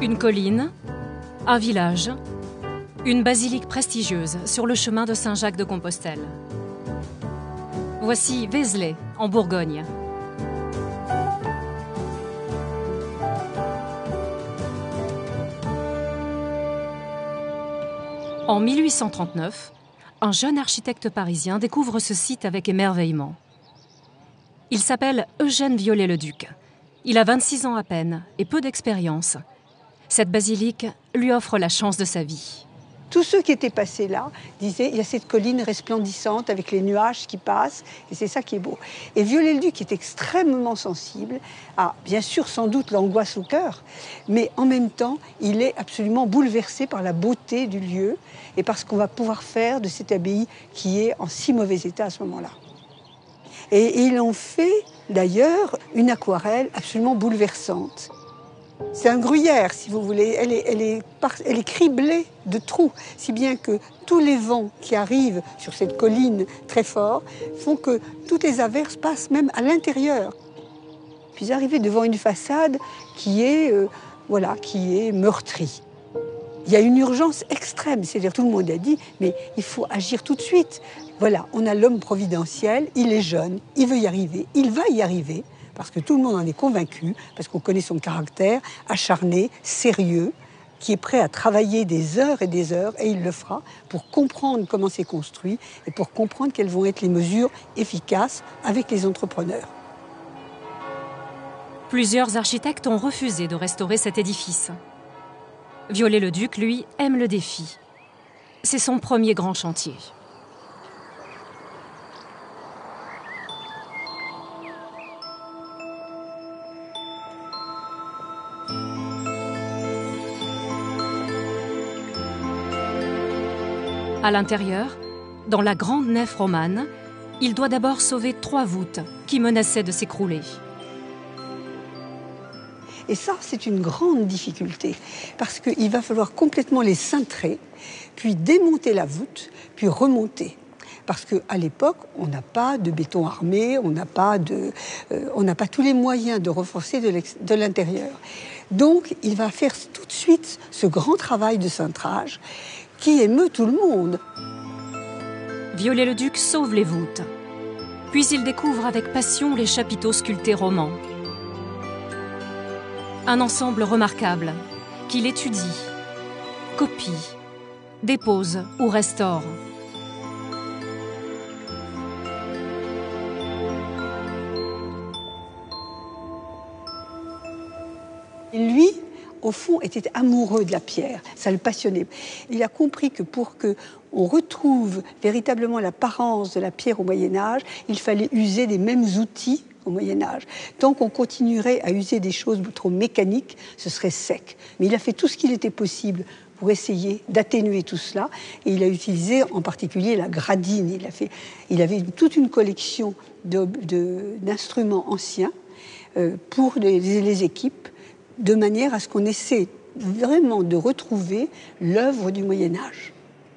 Une colline, un village, une basilique prestigieuse sur le chemin de Saint-Jacques-de-Compostelle. Voici Vézelay, en Bourgogne. En 1839, un jeune architecte parisien découvre ce site avec émerveillement. Il s'appelle Eugène Viollet-le-Duc. Il a 26 ans à peine et peu d'expérience. Cette basilique lui offre la chance de sa vie. Tous ceux qui étaient passés là disaient il y a cette colline resplendissante avec les nuages qui passent, et c'est ça qui est beau. Et Viollet-le-Duc est extrêmement sensible à, bien sûr, sans doute l'angoisse au cœur, mais en même temps, il est absolument bouleversé par la beauté du lieu et par ce qu'on va pouvoir faire de cette abbaye qui est en si mauvais état à ce moment-là. Et il en fait d'ailleurs une aquarelle absolument bouleversante. C'est un gruyère, si vous voulez. Elle est criblée de trous, si bien que tous les vents qui arrivent sur cette colline très fort font que toutes les averses passent même à l'intérieur. Puis arriver devant une façade qui est meurtrie. Il y a une urgence extrême, c'est-à-dire tout le monde a dit, mais il faut agir tout de suite. Voilà, on a l'homme providentiel, il est jeune, il veut y arriver, il va y arriver. Parce que tout le monde en est convaincu, parce qu'on connaît son caractère acharné, sérieux, qui est prêt à travailler des heures, et il le fera, pour comprendre comment c'est construit et pour comprendre quelles vont être les mesures efficaces avec les entrepreneurs. Plusieurs architectes ont refusé de restaurer cet édifice. Viollet-le-Duc, lui, aime le défi. C'est son premier grand chantier. À l'intérieur, dans la grande nef romane, il doit d'abord sauver 3 voûtes qui menaçaient de s'écrouler. Et ça, c'est une grande difficulté, parce qu'il va falloir complètement les cintrer, puis démonter la voûte, puis remonter. Parce qu'à l'époque, on n'a pas de béton armé, on n'a pas tous les moyens de renforcer de l'intérieur. Donc, il va faire tout de suite ce grand travail de cintrage qui émeut tout le monde. Viollet-le-Duc sauve les voûtes. Puis il découvre avec passion les chapiteaux sculptés romans. Un ensemble remarquable qu'il étudie, copie, dépose ou restaure. Et lui, au fond, était amoureux de la pierre. Ça le passionnait. Il a compris que pour qu'on retrouve véritablement l'apparence de la pierre au Moyen-Âge, il fallait user des mêmes outils au Moyen-Âge. Tant qu'on continuerait à user des choses trop mécaniques, ce serait sec. Mais il a fait tout ce qu'il était possible pour essayer d'atténuer tout cela. Et il a utilisé en particulier la gradine. Il avait toute une collection d'instruments anciens pour les équipes, de manière à ce qu'on essaie vraiment de retrouver l'œuvre du Moyen-Âge.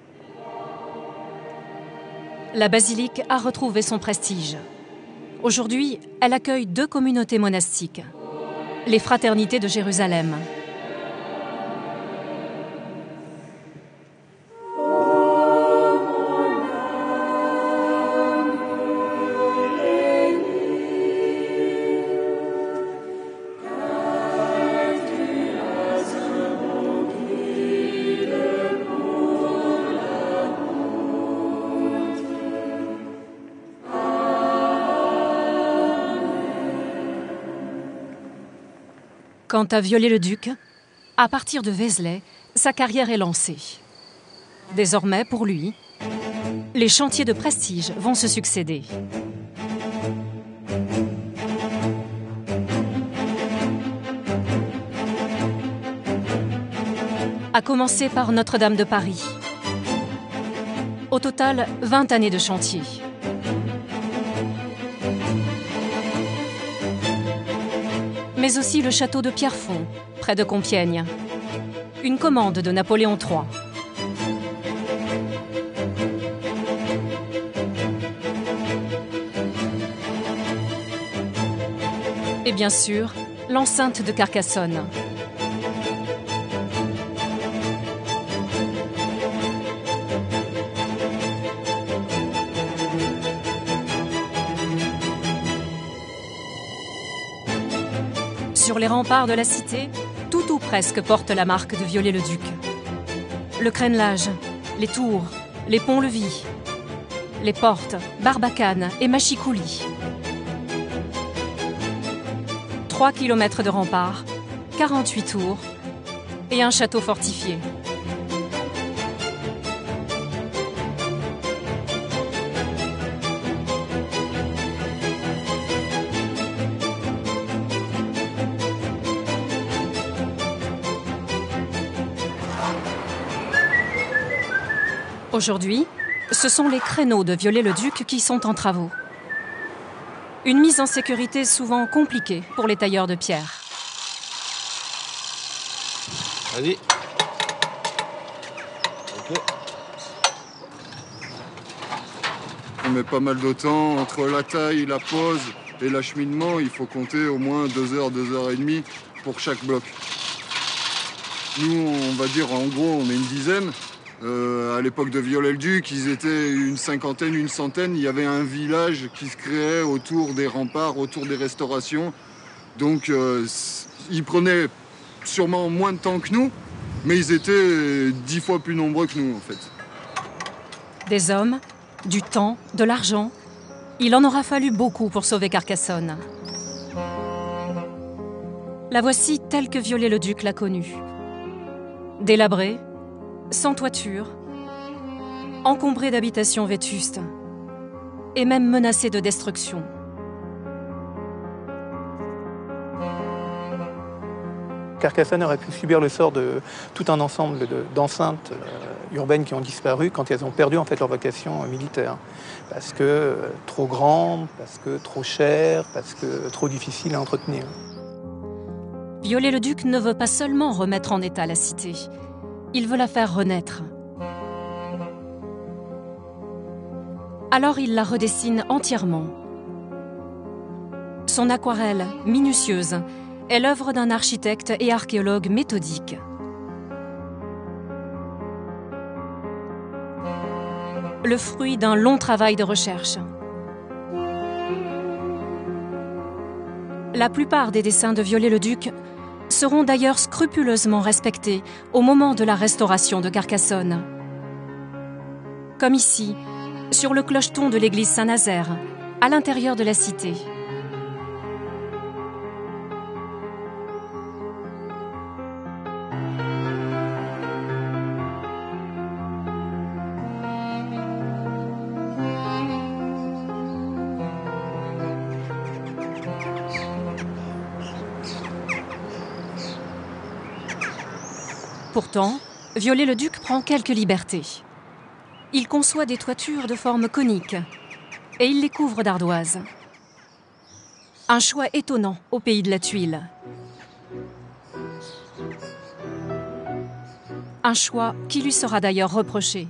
La basilique a retrouvé son prestige. Aujourd'hui, elle accueille 2 communautés monastiques, les Fraternités de Jérusalem. Quant à Viollet-le-Duc, à partir de Vézelay, sa carrière est lancée. Désormais, pour lui, les chantiers de prestige vont se succéder. À commencer par Notre-Dame de Paris. Au total, 20 années de chantier. Mais aussi le château de Pierrefonds, près de Compiègne. Une commande de Napoléon III. Et bien sûr, l'enceinte de Carcassonne. Sur les remparts de la cité, tout ou presque porte la marque de Viollet-le-Duc. Le crénelage, les tours, les ponts-levis, les portes, Barbacane et Machicoulis. 3 kilomètres de remparts, 48 tours et un château fortifié. Aujourd'hui, ce sont les créneaux de Viollet-le-Duc qui sont en travaux. Une mise en sécurité souvent compliquée pour les tailleurs de pierre. Vas-y. Ok. On met pas mal de temps entre la taille, la pose et l'acheminement. Il faut compter au moins 2 heures, 2 heures et demie pour chaque bloc. Nous, on va dire, en gros, on est une dizaine. À l'époque de Viollet-le-Duc, ils étaient une cinquantaine, une centaine. Il y avait un village qui se créait autour des remparts, autour des restaurations. Donc, ils prenaient sûrement moins de temps que nous, mais ils étaient 10 fois plus nombreux que nous, en fait. Des hommes, du temps, de l'argent. Il en aura fallu beaucoup pour sauver Carcassonne. La voici telle que Viollet-le-Duc l'a connue. Délabrée, sans toiture, encombrée d'habitations vétustes et même menacée de destruction. Carcassonne aurait pu subir le sort de tout un ensemble d'enceintes urbaines qui ont disparu quand elles ont perdu en fait leur vocation militaire. Parce que trop grandes, parce que trop chères, parce que trop difficiles à entretenir. Viollet-le-Duc ne veut pas seulement remettre en état la cité, il veut la faire renaître. Alors il la redessine entièrement. Son aquarelle, minutieuse, est l'œuvre d'un architecte et archéologue méthodique. Le fruit d'un long travail de recherche. La plupart des dessins de Viollet-le-Duc seront d'ailleurs scrupuleusement respectés au moment de la restauration de Carcassonne. Comme ici, sur le clocheton de l'église Saint-Nazaire, à l'intérieur de la cité. Pourtant, Viollet-le-Duc prend quelques libertés. Il conçoit des toitures de forme conique et il les couvre d'ardoises. Un choix étonnant au pays de la tuile. Un choix qui lui sera d'ailleurs reproché.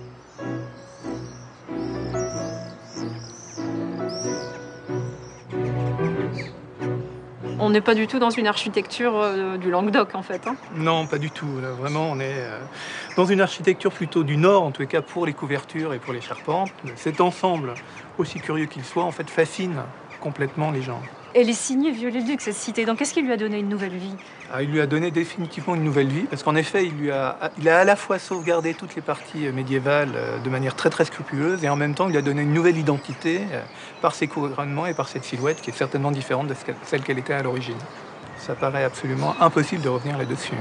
On n'est pas du tout dans une architecture du Languedoc, en fait. Hein. Non, pas du tout. Là, vraiment, on est dans une architecture plutôt du Nord, en tout cas pour les couvertures et pour les charpentes. Cet ensemble, aussi curieux qu'il soit, en fait, fascine complètement les gens. Elle est signée Viollet-le-Duc, cette cité. Donc, qu'est-ce qui lui a donné une nouvelle vie? Il lui a donné définitivement une nouvelle vie, parce qu'en effet, il a à la fois sauvegardé toutes les parties médiévales de manière très très scrupuleuse, et en même temps, il a donné une nouvelle identité par ses couronnements et par cette silhouette qui est certainement différente de celle qu'elle était à l'origine. Ça paraît absolument impossible de revenir là-dessus.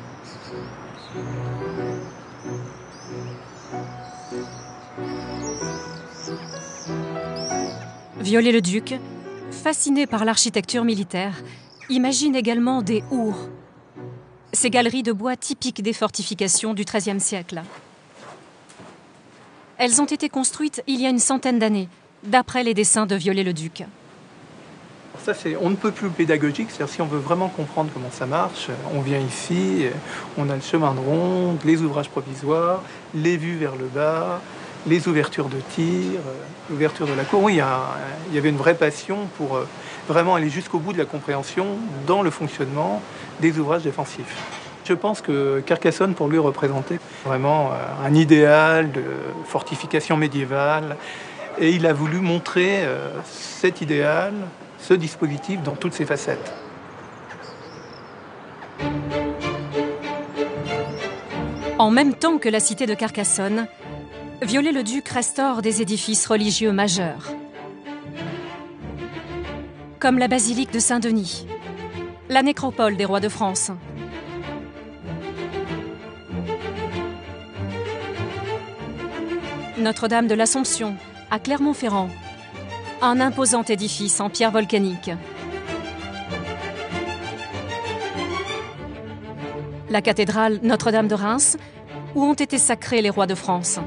Viollet-le-Duc, fasciné par l'architecture militaire, imagine également des hours, ces galeries de bois typiques des fortifications du XIIIe siècle. Elles ont été construites il y a une centaine d'années, d'après les dessins de Viollet-le-Duc. Ça, on ne peut plus pédagogique, c'est-à-dire si on veut vraiment comprendre comment ça marche, on vient ici, on a le chemin de ronde, les ouvrages provisoires, les vues vers le bas, les ouvertures de tir, l'ouverture de la cour. Oui, il y avait une vraie passion pour vraiment aller jusqu'au bout de la compréhension dans le fonctionnement des ouvrages défensifs. Je pense que Carcassonne, pour lui, représentait vraiment un idéal de fortification médiévale. Et il a voulu montrer cet idéal, ce dispositif, dans toutes ses facettes. En même temps que la cité de Carcassonne, Viollet-le-Duc restaure des édifices religieux majeurs, comme la basilique de Saint-Denis, la nécropole des rois de France, Notre-Dame de l'Assomption, à Clermont-Ferrand, un imposant édifice en pierre volcanique. La cathédrale Notre-Dame de Reims, où ont été sacrés les rois de France.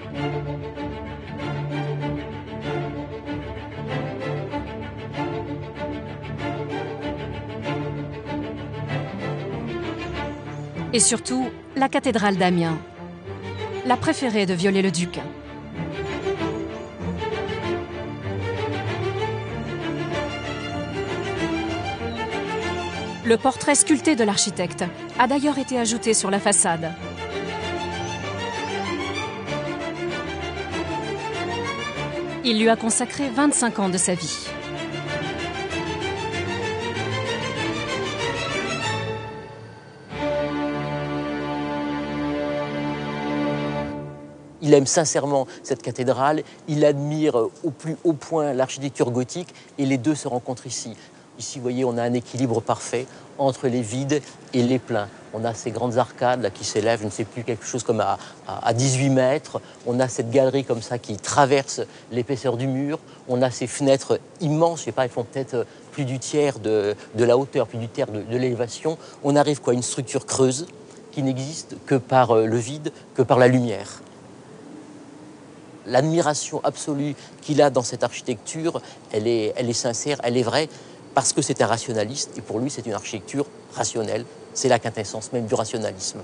Et surtout, la cathédrale d'Amiens, la préférée de Viollet-le-Duc. Le portrait sculpté de l'architecte a d'ailleurs été ajouté sur la façade. Il lui a consacré 25 ans de sa vie. Il aime sincèrement cette cathédrale, il admire au plus haut point l'architecture gothique et les deux se rencontrent ici. Ici, vous voyez, on a un équilibre parfait entre les vides et les pleins. On a ces grandes arcades là, qui s'élèvent, je ne sais plus, quelque chose comme à 18 mètres. On a cette galerie comme ça qui traverse l'épaisseur du mur. On a ces fenêtres immenses, je ne sais pas, elles font peut-être plus du tiers de la hauteur, plus du tiers de l'élévation. On arrive à une structure creuse qui n'existe que par le vide, que par la lumière. L'admiration absolue qu'il a dans cette architecture, elle est sincère, elle est vraie, parce que c'est un rationaliste, et pour lui, c'est une architecture rationnelle. C'est la quintessence même du rationalisme.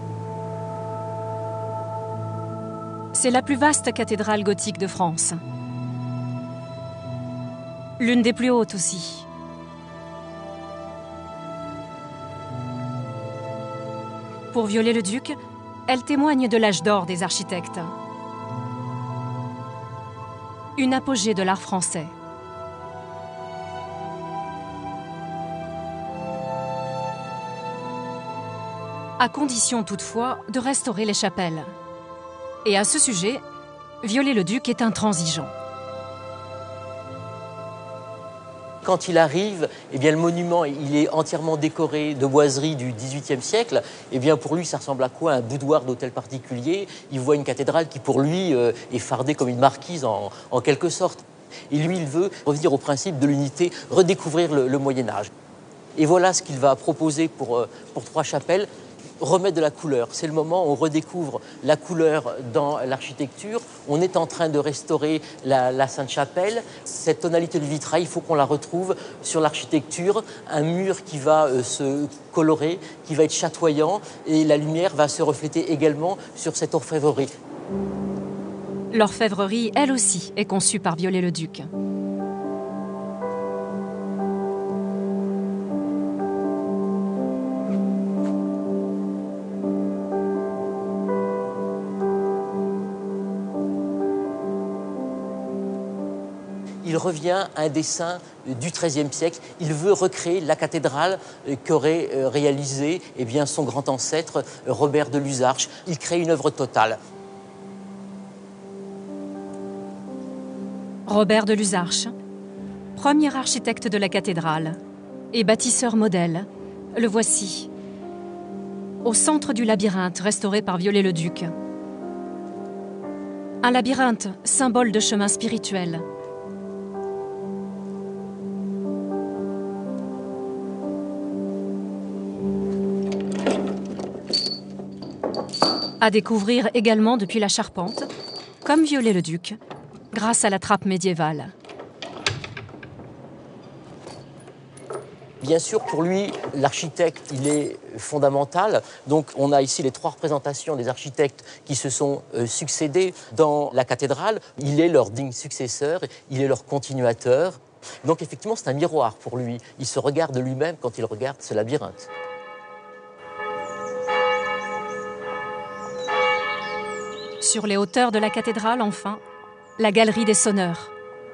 C'est la plus vaste cathédrale gothique de France. L'une des plus hautes aussi. Pour Viollet-le-Duc, elle témoigne de l'âge d'or des architectes. Une apogée de l'art français. À condition toutefois de restaurer les chapelles. Et à ce sujet, Viollet-le-Duc est intransigeant. Quand il arrive, eh bien, le monument il est entièrement décoré de boiseries du XVIIIe siècle. Eh bien, pour lui, ça ressemble à quoi? Un boudoir d'hôtel particulier. Il voit une cathédrale qui, pour lui, est fardée comme une marquise en quelque sorte. Et lui, il veut revenir au principe de l'unité, redécouvrir le Moyen-Âge. Et voilà ce qu'il va proposer pour trois chapelles. Remettre de la couleur. C'est le moment où on redécouvre la couleur dans l'architecture. On est en train de restaurer la Sainte-Chapelle. Cette tonalité de vitrail, il faut qu'on la retrouve sur l'architecture. Un mur qui va se colorer, qui va être chatoyant, et la lumière va se refléter également sur cette orfèvrerie. L'orfèvrerie, elle aussi, est conçue par Viollet-le-Duc. Il revient à un dessin du XIIIe siècle. Il veut recréer la cathédrale qu'aurait réalisée son grand ancêtre Robert de Luzarches. Il crée une œuvre totale. Robert de Luzarches, premier architecte de la cathédrale et bâtisseur modèle, le voici, au centre du labyrinthe restauré par Viollet-le-Duc. Un labyrinthe, symbole de chemin spirituel. À découvrir également depuis la charpente, comme Viollet-le-Duc, grâce à la trappe médiévale. Bien sûr, pour lui, l'architecte, il est fondamental. Donc, on a ici les trois représentations des architectes qui se sont succédés dans la cathédrale. Il est leur digne successeur, il est leur continuateur. Donc, effectivement, c'est un miroir pour lui. Il se regarde lui-même quand il regarde ce labyrinthe. Sur les hauteurs de la cathédrale, enfin, la galerie des sonneurs.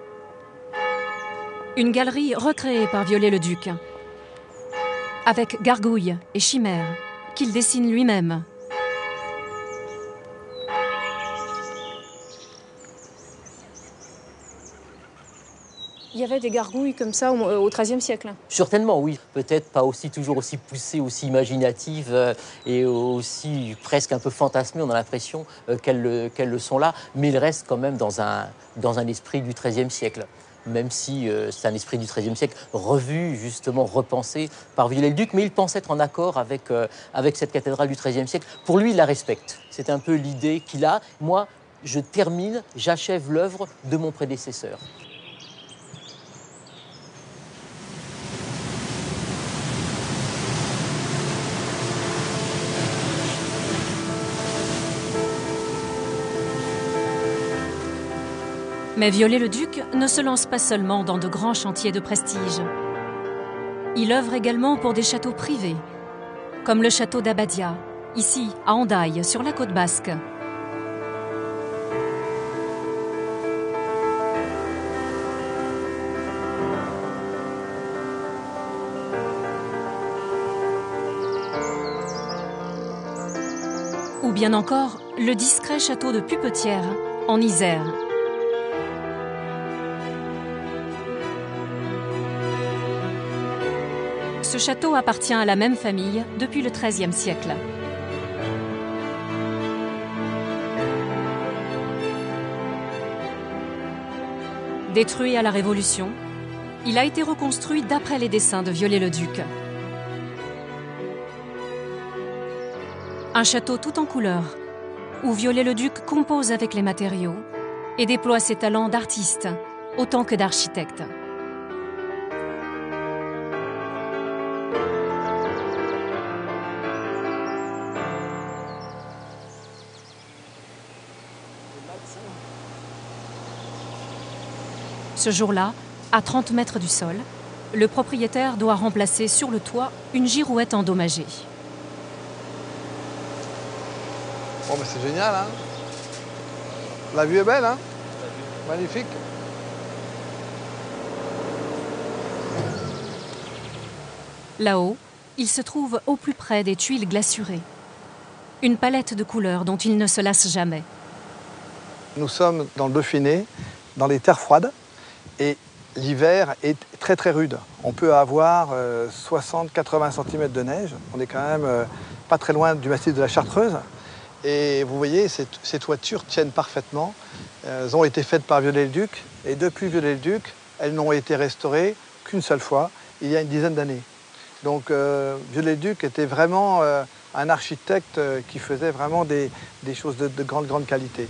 Une galerie recréée par Viollet-le-Duc, avec gargouilles et chimères qu'il dessine lui-même. y avait des gargouilles comme ça au XIIIe siècle. Certainement, oui. Peut-être pas toujours aussi poussées, aussi imaginatives et aussi presque un peu fantasmées, on a l'impression qu'elles le sont là, mais il reste quand même dans un esprit du XIIIe siècle. Même si c'est un esprit du XIIIe siècle revu, justement repensé par Viollet-le-Duc, mais il pense être en accord avec cette cathédrale du XIIIe siècle. Pour lui, il la respecte. C'est un peu l'idée qu'il a. Moi, j'achève l'œuvre de mon prédécesseur. Mais Viollet-le-Duc ne se lance pas seulement dans de grands chantiers de prestige. Il œuvre également pour des châteaux privés, comme le château d'Abadia, ici à Hendaye, sur la côte basque. Ou bien encore le discret château de Pupetière, en Isère. Ce château appartient à la même famille depuis le XIIIe siècle. Détruit à la Révolution, il a été reconstruit d'après les dessins de Viollet-le-Duc. Un château tout en couleurs, où Viollet-le-Duc compose avec les matériaux et déploie ses talents d'artiste autant que d'architecte. Ce jour-là, à 30 mètres du sol, le propriétaire doit remplacer sur le toit une girouette endommagée. Bon, mais c'est génial, hein? La vue est belle, hein? Magnifique. Là-haut, il se trouve au plus près des tuiles glacurées. Une palette de couleurs dont il ne se lasse jamais. Nous sommes dans le Dauphiné, dans les terres froides, et l'hiver est très très rude. On peut avoir 60-80 cm de neige. On est quand même pas très loin du massif de la Chartreuse. Et vous voyez, ces toitures tiennent parfaitement. Elles ont été faites par Viollet-le-Duc. Et depuis Viollet-le-Duc, elles n'ont été restaurées qu'une seule fois, il y a une dizaine d'années. Donc Viollet-le-Duc était vraiment un architecte qui faisait vraiment des choses de grande qualité.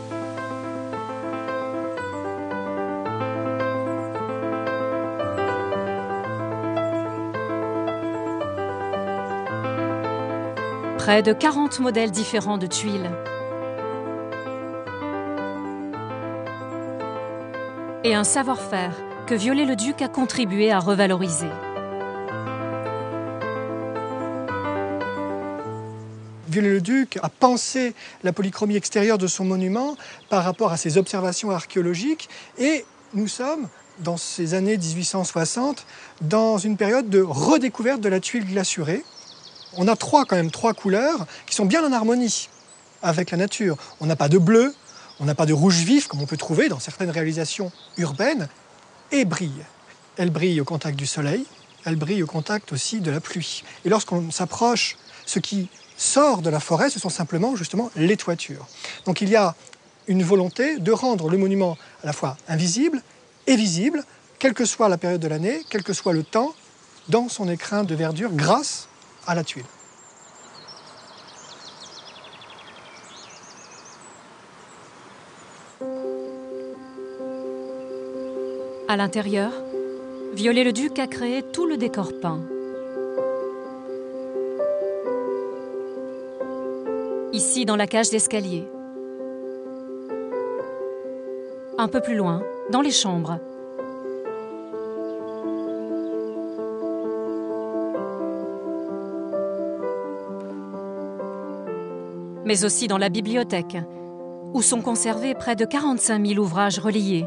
Près de 40 modèles différents de tuiles. Et un savoir-faire que Viollet-le-Duc a contribué à revaloriser. Viollet-le-Duc a pensé la polychromie extérieure de son monument par rapport à ses observations archéologiques, et nous sommes, dans ces années 1860, dans une période de redécouverte de la tuile glacurée. On a trois couleurs qui sont bien en harmonie avec la nature. On n'a pas de bleu, on n'a pas de rouge vif comme on peut trouver dans certaines réalisations urbaines, et brille. Elle brille au contact du soleil, elle brille au contact aussi de la pluie. Et lorsqu'on s'approche, ce qui sort de la forêt, ce sont simplement justement les toitures. Donc il y a une volonté de rendre le monument à la fois invisible et visible, quelle que soit la période de l'année, quel que soit le temps, dans son écrin de verdure, grâce à la tuile. À l'intérieur, Viollet-le-Duc a créé tout le décor peint. Ici, dans la cage d'escalier. Un peu plus loin, dans les chambres. Mais aussi dans la bibliothèque, où sont conservés près de 45 000 ouvrages reliés.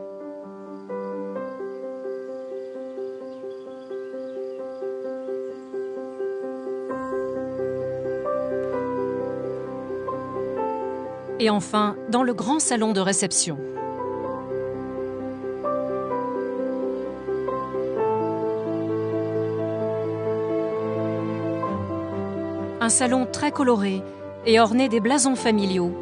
Et enfin, dans le grand salon de réception. Un salon très coloré et orné des blasons familiaux.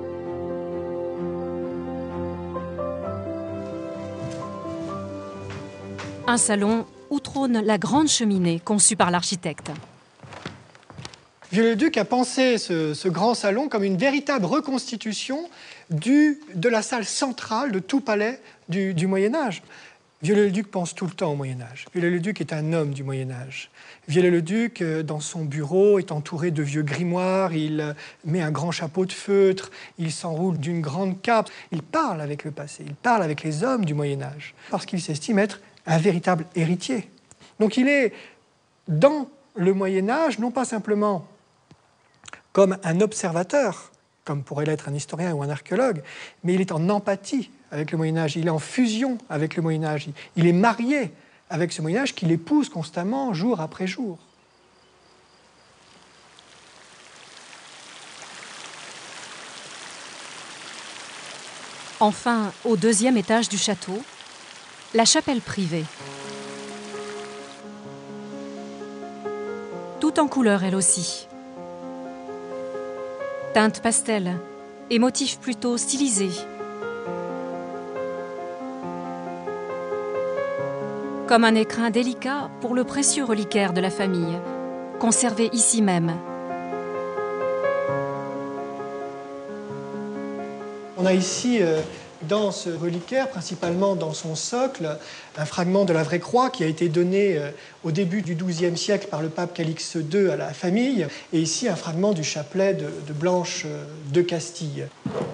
Un salon où trône la grande cheminée conçue par l'architecte. Viollet-le-Duc a pensé ce grand salon comme une véritable reconstitution de la salle centrale de tout palais du Moyen-Âge. Viollet-le-Duc pense tout le temps au Moyen-Âge. Viollet-le-Duc est un homme du Moyen-Âge. Viollet-le-Duc, dans son bureau, est entouré de vieux grimoires, il met un grand chapeau de feutre, il s'enroule d'une grande cape. Il parle avec le passé, il parle avec les hommes du Moyen-Âge, parce qu'il s'estime être un véritable héritier. Donc il est dans le Moyen-Âge, non pas simplement comme un observateur, comme pourrait l'être un historien ou un archéologue, mais il est en empathie avec le Moyen-Âge, il est en fusion avec le Moyen-Âge, il est marié avec ce Moyen-Âge qu'il épouse constamment, jour après jour. Enfin, au deuxième étage du château, la chapelle privée. Tout en couleur elle aussi. Teintes pastel et motifs plutôt stylisés. Comme un écrin délicat pour le précieux reliquaire de la famille, conservé ici même. On a ici, dans ce reliquaire, principalement dans son socle, un fragment de la vraie croix qui a été donné au début du XIIe siècle par le pape Calixte II à la famille, et ici un fragment du chapelet de Blanche de Castille.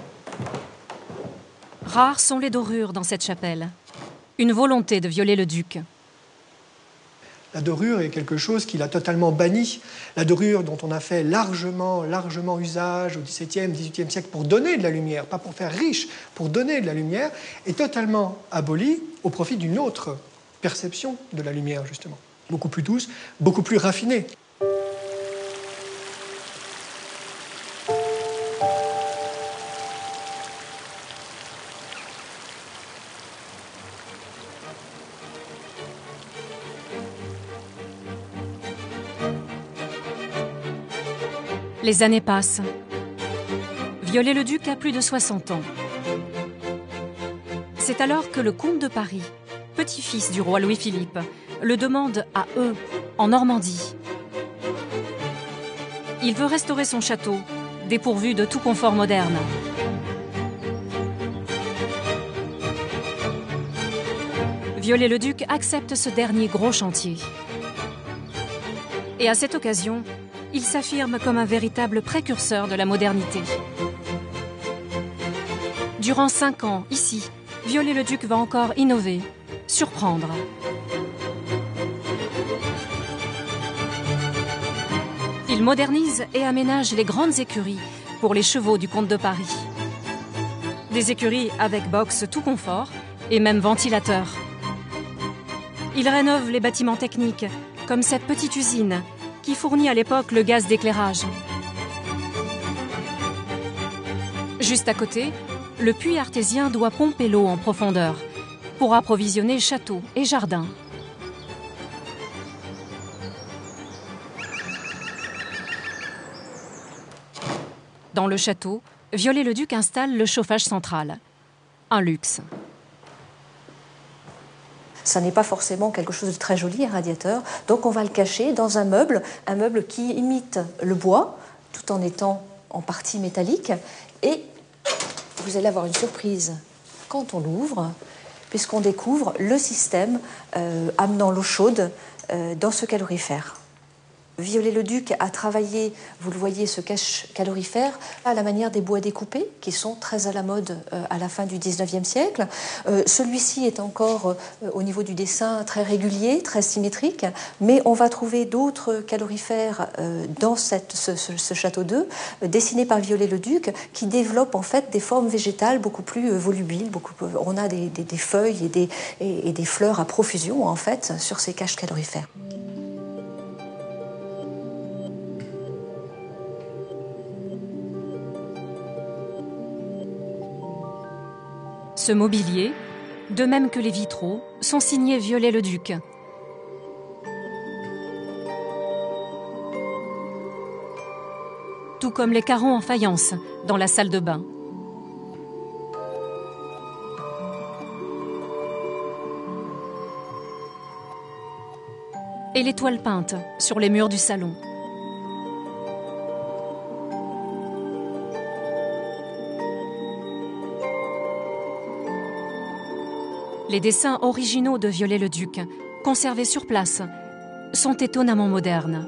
Rares sont les dorures dans cette chapelle. Une volonté de Viollet-le-Duc. La dorure est quelque chose qu'il a totalement banni. La dorure dont on a fait largement usage au XVIIe, XVIIIe siècle pour donner de la lumière, pas pour faire riche, pour donner de la lumière, est totalement abolie au profit d'une autre perception de la lumière, justement. Beaucoup plus douce, beaucoup plus raffinée. Les années passent. Viollet-le-Duc a plus de 60 ans. C'est alors que le comte de Paris, petit-fils du roi Louis-Philippe, le demande àEu, en Normandie. Il veut restaurer son château, dépourvu de tout confort moderne. Viollet-le-Duc accepte ce dernier gros chantier. Et à cette occasion, il s'affirme comme un véritable précurseur de la modernité. Durant 5 ans, ici, Viollet-le-Duc va encore innover, surprendre. Il modernise et aménage les grandes écuries pour les chevaux du comte de Paris. Des écuries avec box tout confort et même ventilateur. Il rénove les bâtiments techniques, comme cette petite usine qui fournit à l'époque le gaz d'éclairage. Juste à côté, le puits artésien doit pomper l'eau en profondeur pour approvisionner château et jardin. Dans le château, Viollet-le-Duc installe le chauffage central. Un luxe. Ça n'est pas forcément quelque chose de très joli, un radiateur. Donc on va le cacher dans un meuble qui imite le bois, tout en étant en partie métallique. Et vous allez avoir une surprise quand on l'ouvre, puisqu'on découvre le système amenant l'eau chaude dans ce calorifère. Viollet-le-Duc a travaillé, vous le voyez, ce cache calorifère à la manière des bois découpés, qui sont très à la mode à la fin du XIXe siècle. Celui-ci est encore, au niveau du dessin, très régulier, très symétrique, mais on va trouver d'autres calorifères dans ce château d'Eu, dessinés par Viollet-le-Duc, qui développent en fait des formes végétales beaucoup plus volubiles. On a des feuilles et des fleurs à profusion, en fait, sur ces caches calorifères. Ce mobilier, de même que les vitraux, sont signés Viollet-le-Duc. tout comme les carreaux en faïence dans la salle de bain. Et les toiles peintes sur les murs du salon. Les dessins originaux de Viollet-le-Duc, conservés sur place, sont étonnamment modernes.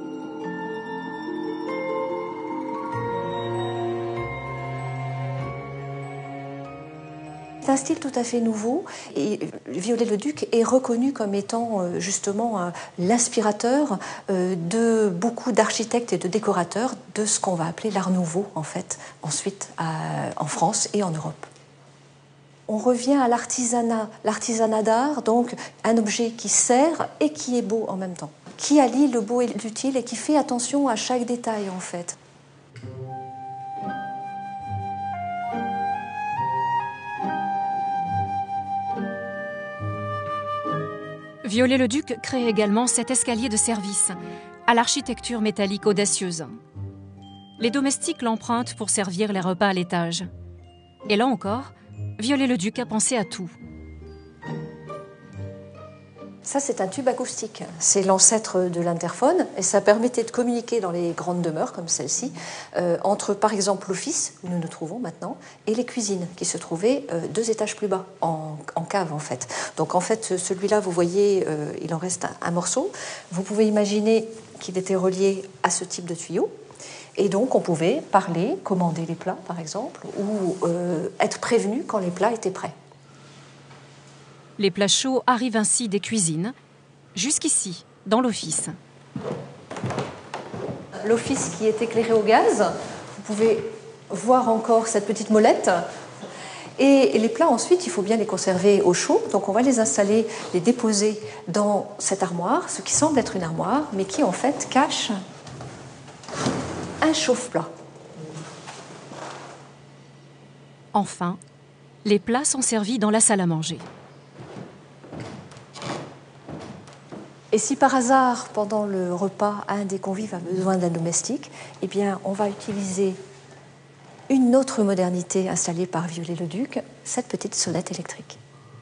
C'est un style tout à fait nouveau et Viollet-le-Duc est reconnu comme étant justement l'inspirateur de beaucoup d'architectes et de décorateurs de ce qu'on va appeler l'Art Nouveau en fait, ensuite en France et en Europe. On revient à l'artisanat d'art, donc un objet qui sert et qui est beau en même temps, qui allie le beau et l'utile et qui fait attention à chaque détail en fait. Viollet-le-Duc crée également cet escalier de service, à l'architecture métallique audacieuse. Les domestiques l'empruntent pour servir les repas à l'étage. Et là encore, Viollet-le-Duc a pensé à tout. Ça, c'est un tube acoustique. C'est l'ancêtre de l'interphone et ça permettait de communiquer dans les grandes demeures comme celle-ci entre, par exemple, l'office où nous nous trouvons maintenant et les cuisines qui se trouvaient 2 étages plus bas, en cave en fait. Donc en fait, celui-là, vous voyez, il en reste un morceau. Vous pouvez imaginer qu'il était relié à ce type de tuyau. Et donc, on pouvait parler, commander les plats, par exemple, ou être prévenu quand les plats étaient prêts. Les plats chauds arrivent ainsi des cuisines, jusqu'ici, dans l'office. L'office qui est éclairé au gaz, vous pouvez voir encore cette petite molette. Et les plats, ensuite, il faut bien les conserver au chaud. Donc, on va les installer, les déposer dans cette armoire, ce qui semble être une armoire, mais qui, en fait, cache un chauffe-plat. Enfin, les plats sont servis dans la salle à manger. Et si par hasard, pendant le repas, un des convives a besoin d'un domestique, eh bien, on va utiliser une autre modernité installée par Viollet-le-Duc, cette petite sonnette électrique.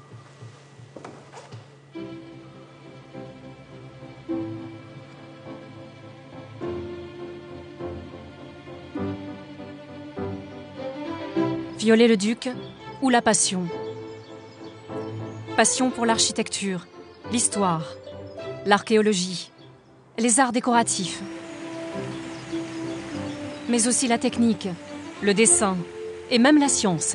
Viollet-le-Duc ou la passion. Passion pour l'architecture, l'histoire, l'archéologie, les arts décoratifs, mais aussi la technique, le dessin et même la science.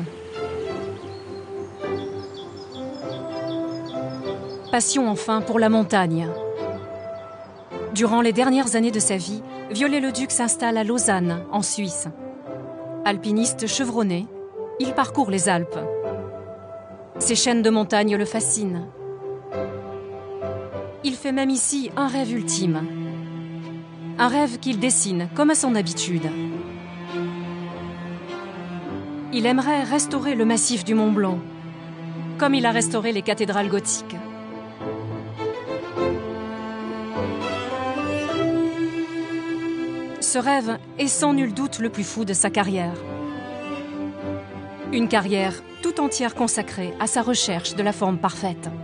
Passion enfin pour la montagne. Durant les dernières années de sa vie, Viollet-le-Duc s'installe à Lausanne, en Suisse. Alpiniste chevronné, il parcourt les Alpes. Ces chaînes de montagnes le fascinent. Il fait même ici un rêve ultime. Un rêve qu'il dessine comme à son habitude. Il aimerait restaurer le massif du Mont Blanc, comme il a restauré les cathédrales gothiques. Ce rêve est sans nul doute le plus fou de sa carrière. Une carrière tout entière consacrée à sa recherche de la forme parfaite.